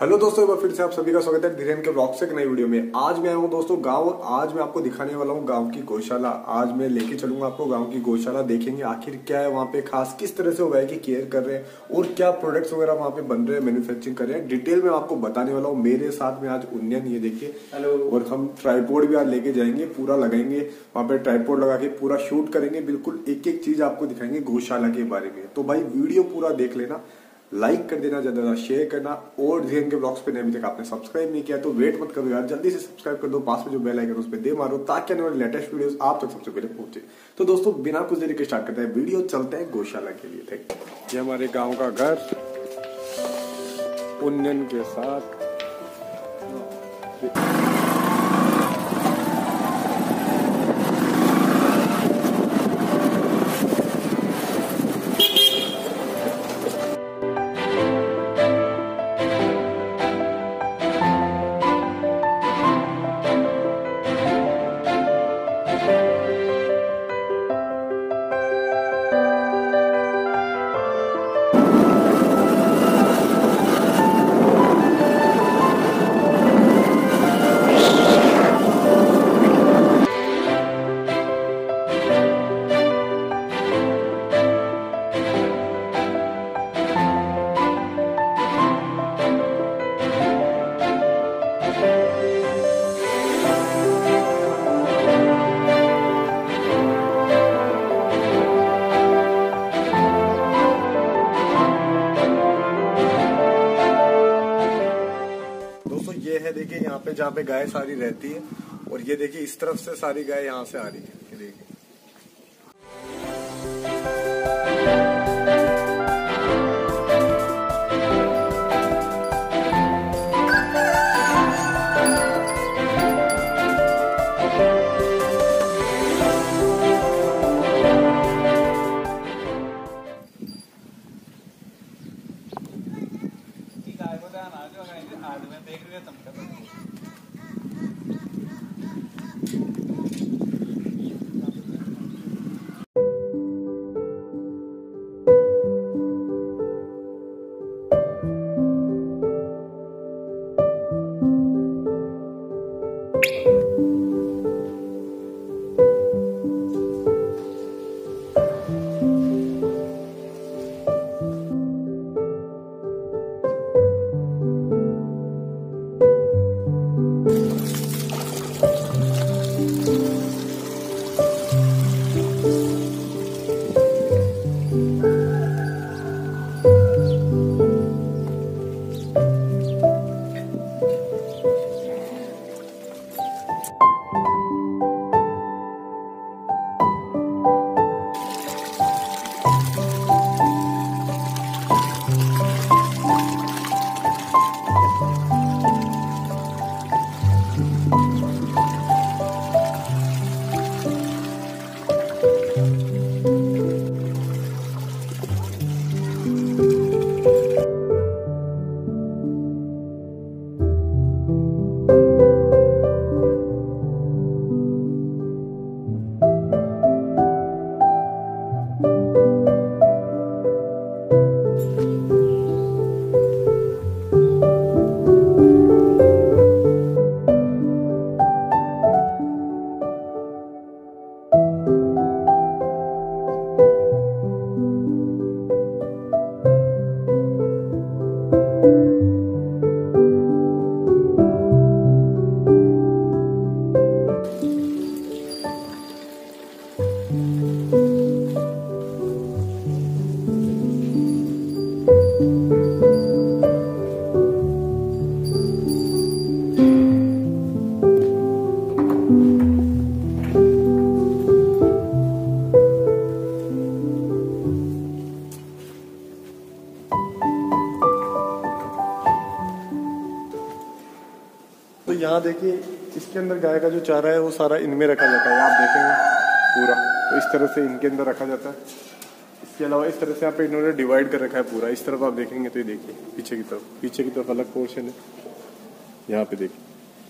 Hello दोस्तों, एक बार फिर से आप सभी का स्वागत है धीरेन के ब्लॉग से एक नई वीडियो में। आज मैं आया हूँ दोस्तों गांव, और आज मैं आपको दिखाने वाला हूँ गांव की गौशाला। आज मैं लेके चलूंगा आपको गांव की गौशाला, देखेंगे आखिर क्या है वहाँ पे खास, किस तरह से वो गाय की केयर कर रहे हैं और क्या प्रोडक्ट्स वगैरह वहाँ पे बन रहे हैं, मैन्युफैक्चरिंग कर रहे हैं। डिटेल में आपको बताने वाला हूँ। मेरे साथ में आज उन्नयन, ये देखिए, और हम ट्राईपोड भी आज लेके जाएंगे, पूरा लगाएंगे वहाँ पे, ट्राईपोड लगा के पूरा शूट करेंगे, बिल्कुल एक एक चीज आपको दिखाएंगे गौशाला के बारे में। तो भाई वीडियो पूरा देख लेना, लाइक कर देना, ज्यादा शेयर करना, और धीरेन के ब्लॉग्स पे अभी तक आपने सब्सक्राइब नहीं किया तो वेट मत करो यार, जल्दी से सब्सक्राइब कर दो, पास में जो बेल आइकन उस पर दे मारो ताकि आने वाले लेटेस्ट वीडियोस आप तक सबसे पहले पहुंचे। तो दोस्तों बिना कुछ देरी के स्टार्ट करते हैं वीडियो, चलते हैं गौशाला के लिए। ये हमारे गाँव का घर उन्नयन के साथ। ये है देखिए यहाँ पे जहाँ पे गाय सारी रहती है, और ये देखिए इस तरफ से सारी गाय यहाँ से आ रही है, ये देखिए। तो यहाँ देखिए इसके अंदर गाय का जो चारा है वो सारा इनमें रखा जाता है, आप देखेंगे पूरा, तो इस तरह से इनके अंदर रखा जाता है। इसके अलावा इस तरह से यहाँ पे इन्होंने डिवाइड कर रखा है पूरा। इस तरफ आप देखेंगे तो ये देखिए पीछे की तरफ अलग पोर्शन है, यहाँ पे देखिए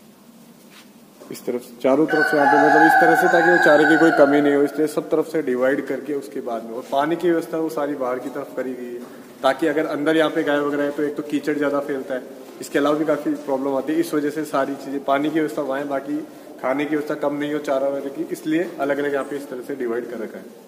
इस तरफ चारों तरफ से यहाँ पे, मतलब इस तरह से ताकि वो चारे की कोई कमी नहीं हो, इसलिए सब तरफ से डिवाइड करके उसके बाद में, और पानी की व्यवस्था वो सारी बाहर की तरफ करी गई है ताकि अगर अंदर यहाँ पे गाय वगैरह है तो एक तो कीचड़ ज्यादा फैलता है, इसके अलावा भी काफी प्रॉब्लम आती है, इस वजह से सारी चीजें, पानी की व्यवस्था वहाँ है, बाकी खाने की व्यवस्था कम नहीं हो चारा वगैरह की, इसलिए अलग अलग यहाँ पे इस तरह से डिवाइड कर रखा है।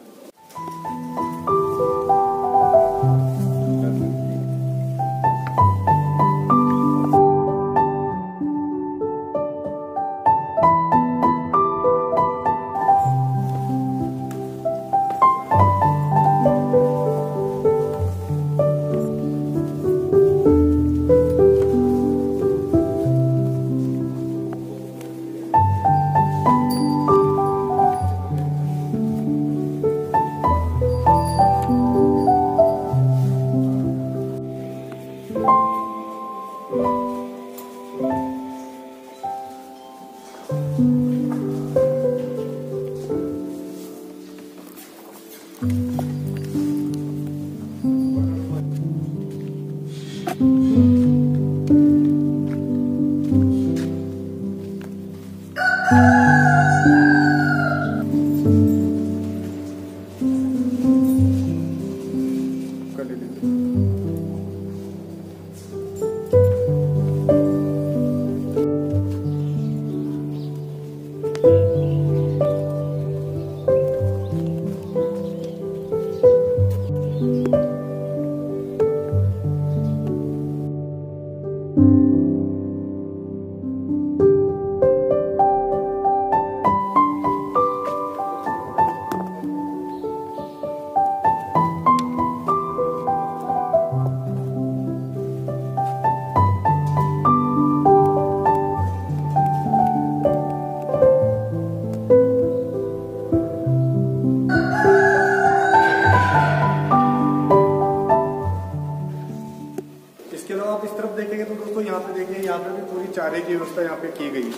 आप इस तरफ देखेंगे तो दोस्तों यहाँ पे देखिए, यहाँ पे भी पूरी चारे की व्यवस्था यहाँ पे की गई है।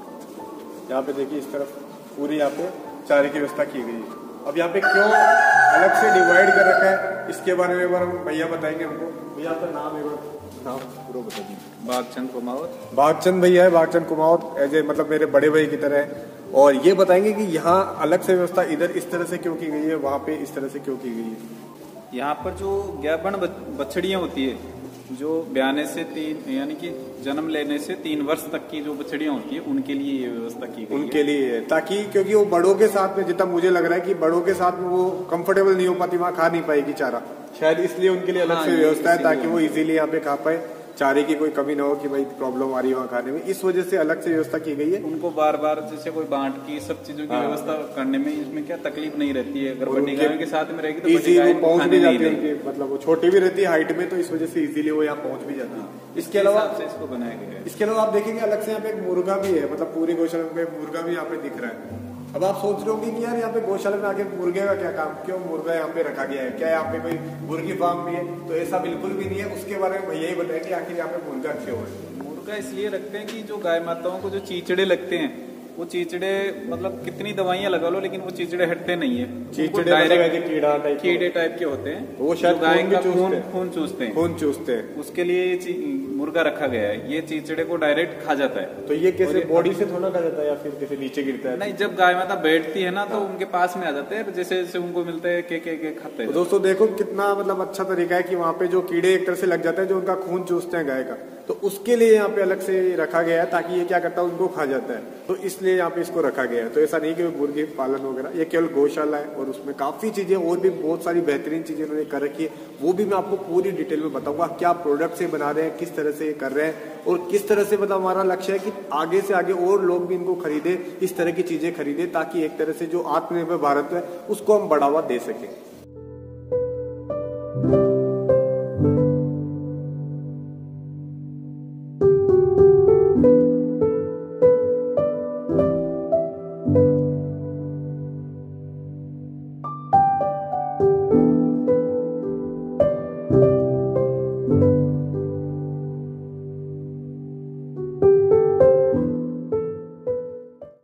यहाँ पे देखिए इस तरफ पूरी यहाँ पे चारे की व्यवस्था की गई है। अब यहाँ पे क्यों अलग से डिवाइड कर रखा है, इसके बारे में एक बार भैया बताएंगे हमको। भैया आपका नाम एक बार नाम पूरा बता दीजिए। भागचंद कुमावत। भागचंद भैया है, भागचंद कुमावत एज ए मतलब मेरे बड़े भाई की तरह है। और ये बताएंगे कि यहाँ अलग से व्यवस्था इधर इस तरह से क्यों की गई है, वहाँ पे इस तरह से क्यों की गई है। यहाँ पर जो ज्ञापन बछड़ियाँ होती है, जो ब्याने से 3 यानी कि जन्म लेने से 3 वर्ष तक की जो बछड़ियाँ होती है, उनके लिए ये व्यवस्था की गई उनके लिए, ताकि क्योंकि वो बड़ों के साथ में, जितना मुझे लग रहा है कि बड़ों के साथ में वो कंफर्टेबल नहीं हो पाती, वहाँ खा नहीं पाएगी चारा, शायद इसलिए उनके लिए अलग से व्यवस्था है, ताकि वो इजीली यहाँ पे खा पाए, चारे की कोई कमी ना हो कि भाई प्रॉब्लम आ रही है वहाँ खाने में, इस वजह से अलग से व्यवस्था की गई है। उनको बार बार जैसे कोई बांट की सब चीजों की व्यवस्था करने में इसमें क्या तकलीफ नहीं रहती है। अगर बड़ी गायों के साथ में रहेगी तो इजी पहुंच भी जाती है, मतलब वो छोटी भी रहती है हाइट में, तो इस वजह से इजीली वो यहाँ पहुंच भी जाती है। इसके अलावा इसको बनाया गया है। इसके अलावा आप देखेंगे अलग से यहाँ पे एक मुर्गा भी है, मतलब पूरी गौशाला में मुर्गा भी यहाँ पे दिख रहा है। अब आप सोच रहे होंगे कि यार यहाँ पे गौशाला में आके मुर्गे का क्या काम, क्यों मुर्गा यहाँ पे रखा गया है, क्या यहाँ पे कोई मुर्गी फार्म भी है? तो ऐसा बिल्कुल भी नहीं है। उसके बारे में भैया ही बताएं कि आखिर यहाँ पे मुर्गा क्यों है। मुर्गा इसलिए रखते हैं कि जो गाय माताओं को जो चीचड़े लगते हैं, वो चीचड़े मतलब कितनी दवाइयां लगा लो लेकिन वो चीचड़े हटते नहीं है। चीचड़े डायरेक्ट कीड़े टाइप के होते हैं, वो शायद गाय का खून चूसते हैं। उसके लिए मुर्गा रखा गया है। ये चीचड़े को डायरेक्ट खा जाता है। तो ये कैसे बॉडी से थोड़ा खा जाता है या फिर कैसे नीचे गिरता है? नहीं, जब गाय माता बैठती है ना तो उनके पास में आ जाते हैं, जैसे जैसे उनको मिलते हैं के खाते हैं। दोस्तों देखो कितना मतलब अच्छा तरीका है कि वहाँ पे जो कीड़े एक तरह से लग जाते हैं, जो उनका खून चूसते हैं गाय का, तो उसके लिए यहाँ पे अलग से रखा गया है, ताकि ये क्या करता है उनको खा जाता है, तो इसलिए यहाँ पे इसको रखा गया है। तो ऐसा नहीं कि मुर्गी पालन वगैरह, ये केवल गौशाला है और उसमें काफी चीजें और भी बहुत सारी बेहतरीन चीजें उन्होंने कर रखी है, वो भी मैं आपको पूरी डिटेल में बताऊंगा। क्या प्रोडक्ट से बना रहे हैं, किस तरह से कर रहे हैं और किस तरह से मतलब हमारा लक्ष्य है कि आगे से आगे और लोग भी इनको खरीदे, इस तरह की चीजें खरीदे, ताकि एक तरह से जो आत्मनिर्भर भारत है उसको हम बढ़ावा दे सके।